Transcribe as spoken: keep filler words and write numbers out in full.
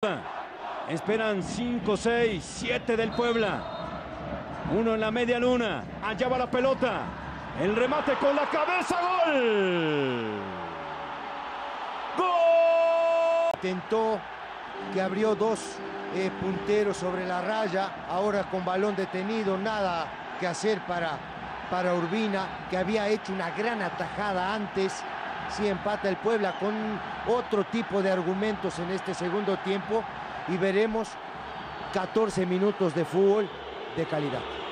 Esperan cinco, seis, siete del Puebla. Uno en la media luna. Allá va la pelota. El remate con la cabeza. ¡Gol! ¡Gol! Intentó, que abrió dos eh, punteros sobre la raya. Ahora con balón detenido, nada que hacer para, para Urbina, que había hecho una gran atajada antes. Sí empata el Puebla con otro tipo de argumentos en este segundo tiempo y veremos catorce minutos de fútbol de calidad.